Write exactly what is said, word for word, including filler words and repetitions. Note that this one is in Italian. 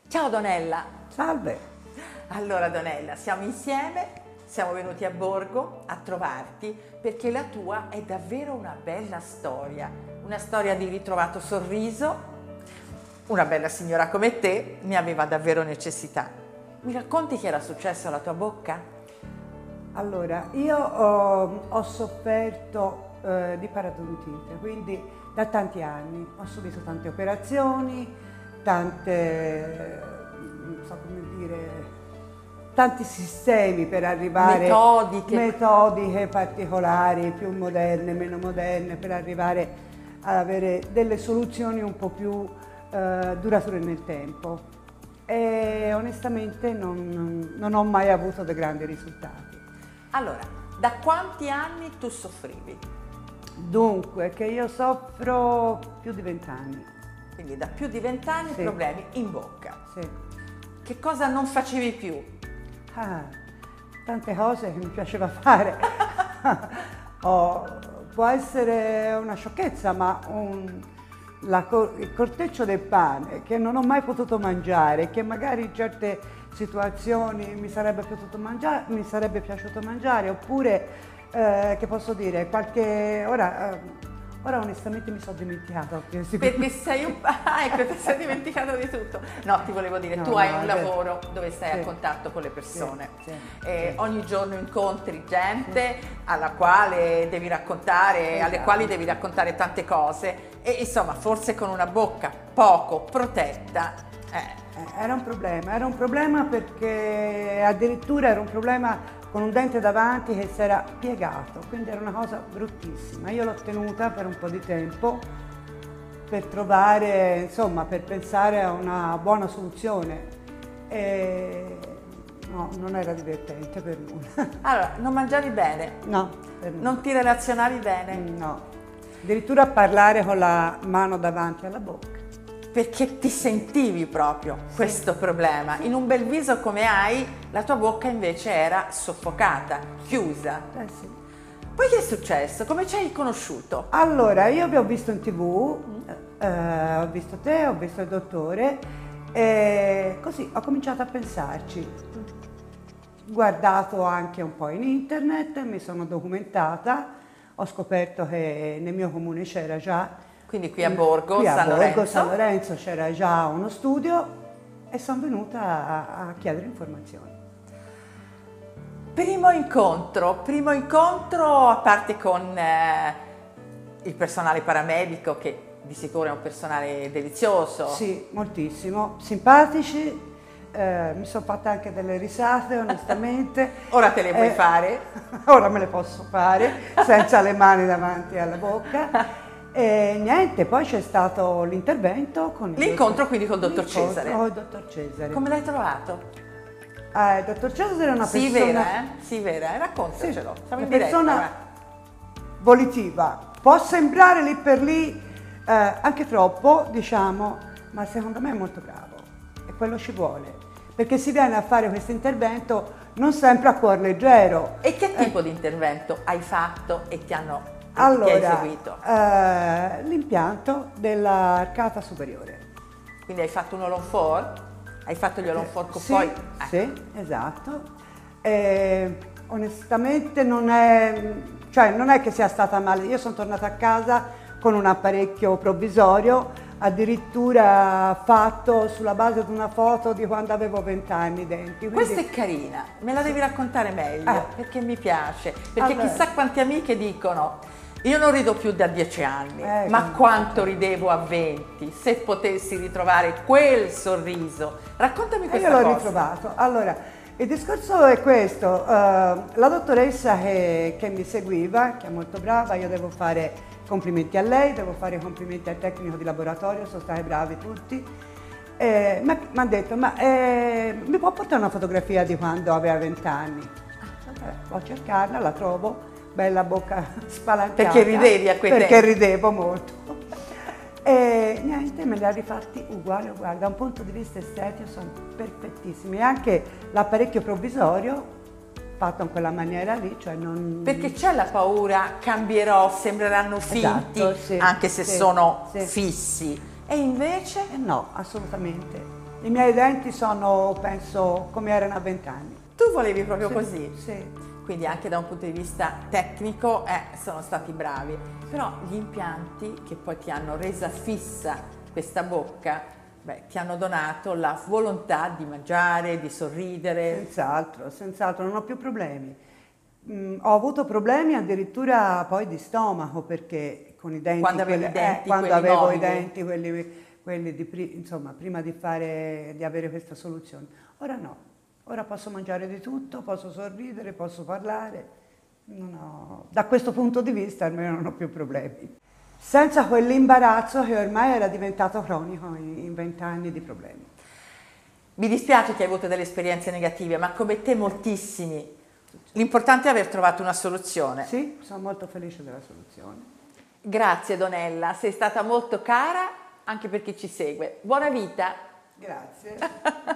Ciao Donella. Salve. Allora Donella, siamo insieme, siamo venuti a Borgo a trovarti perché la tua è davvero una bella storia, una storia di ritrovato sorriso. Una bella signora come te ne aveva davvero necessità. Mi racconti che era successo alla tua bocca? Allora, io ho, ho sofferto eh, di parodontite, quindi da tanti anni ho subito tante operazioni, tante, non so come dire, tanti sistemi per arrivare, metodiche, metodiche particolari, più moderne, meno moderne, per arrivare ad avere delle soluzioni un po' più eh, durature nel tempo. E onestamente non, non ho mai avuto dei grandi risultati. Allora, da quanti anni tu soffrivi? Dunque, che io soffro più di vent'anni. Quindi da più di vent'anni Sì. problemi in bocca. Sì. Che cosa non facevi più? Ah, tante cose che mi piaceva fare. Oh, può essere una sciocchezza, ma un, la, il corteccio del pane che non ho mai potuto mangiare, che magari in certe situazioni mi sarebbe potuto mangiare, mi sarebbe piaciuto mangiare, oppure eh, che posso dire, qualche ora, eh, ora onestamente mi sono dimenticata. Perché sei un ah, ecco, ti sei dimenticato di tutto. No, ti volevo dire, no, tu hai no, un beh, lavoro dove stai sì, a contatto con le persone. Sì, sì, eh, sì. Ogni giorno incontri gente alla quale devi raccontare, Esatto. alle quali devi raccontare tante cose e insomma, forse con una bocca poco protetta. Eh. Era un problema, era un problema perché addirittura era un problema con un dente davanti che si era piegato, quindi era una cosa bruttissima. Io l'ho tenuta per un po' di tempo per trovare, insomma, per pensare a una buona soluzione e no, non era divertente per nulla. Allora, non mangiavi bene? No, per nulla. Non ti relazionavi bene? No, addirittura parlare con la mano davanti alla bocca. Perché ti sentivi proprio Sì. questo problema. In un bel viso come hai, la tua bocca invece era soffocata, chiusa. Eh sì. Poi che è successo? Come ci hai conosciuto? Allora, io vi ho visto in tv, eh, ho visto te, ho visto il dottore e così ho cominciato a pensarci. Guardato anche un po' in internet, mi sono documentata, ho scoperto che nel mio comune c'era già, Quindi qui a Borgo, qui a San Borgo, Lorenzo. San Lorenzo c'era già uno studio e sono venuta a, a chiedere informazioni. Primo incontro, primo incontro a parte con eh, il personale paramedico che di sicuro è un personale delizioso. Sì, moltissimo, simpatici, eh, mi sono fatta anche delle risate onestamente. Ora te le puoi Eh, fare? Ora me le posso fare senza le mani davanti alla bocca. E niente, poi c'è stato l'intervento con il L'incontro quindi col dottor l'incontro Cesare. Con il dottor Cesare. Come l'hai trovato? Eh, il dottor Cesare è una Sì, persona... vera, eh? Sì, vera, eh? Raccontacelo. Sì, Siamo una in diretta. persona vai. volitiva. Può sembrare lì per lì eh, anche troppo, diciamo, ma secondo me è molto bravo e quello ci vuole, perché si viene a fare questo intervento non sempre a cuor leggero. E che tipo Eh, di intervento hai fatto e ti hanno ti allora, hai eseguito? eh, l'impianto dell'arcata superiore. Quindi hai fatto un all on four? Hai fatto gli all on four con Sì, poi? eh. sì, esatto. E, onestamente non è, cioè, non è che sia stata male. Io sono tornata a casa con un apparecchio provvisorio, addirittura fatto sulla base di una foto di quando avevo vent'anni i denti. Quindi, Questa è carina, me la devi raccontare meglio, Eh. perché mi piace. Perché Allora. chissà quante amiche dicono, io non rido più da dieci anni, Eh, ma come- quanto ridevo a venti, se potessi ritrovare quel sorriso. Raccontami E questa io l'ho cosa. ritrovato. Allora, il discorso è questo, eh, la dottoressa che, che mi seguiva, che è molto brava, io devo fare complimenti a lei, devo fare complimenti al tecnico di laboratorio, sono stati bravi tutti, eh, mi ha detto, ma eh, mi può portare una fotografia di quando aveva vent'anni? Ah, vabbè, vado a cercarla, la trovo, bella bocca spalancata. Perché ridevi a quei Perché tempi? ridevo molto. E niente, me li ha rifatti uguali, uguali. Da un punto di vista estetico sono perfettissimi. E anche l'apparecchio provvisorio fatto in quella maniera lì, cioè non... Perché c'è la paura, cambierò, sembreranno finti, Esatto, sì, anche se sì, sono sì. fissi. E invece? Eh no, assolutamente. I miei denti sono, penso, come erano a vent'anni. Tu volevi proprio Sì, così? Sì. Quindi anche da un punto di vista tecnico eh, sono stati bravi, però gli impianti che poi ti hanno resa fissa questa bocca, beh, ti hanno donato la volontà di mangiare, di sorridere. Senz'altro, senz'altro, non ho più problemi. Mm, ho avuto problemi addirittura poi di stomaco perché con i denti, Quando avevi quelli- i denti, eh, quando quelli avevo mobili. i denti, quelli, quelli di pri- insomma, prima di, fare, di avere questa soluzione. Ora no. Ora posso mangiare di tutto, posso sorridere, posso parlare. Non ho- da questo punto di vista almeno non ho più problemi. Senza quell'imbarazzo che ormai era diventato cronico in vent'anni di problemi. Mi dispiace che hai avuto delle esperienze negative, ma come te moltissimi. L'importante è aver trovato una soluzione. Sì, sono molto felice della soluzione. Grazie Donella, sei stata molto cara anche per chi ci segue. Buona vita! Grazie.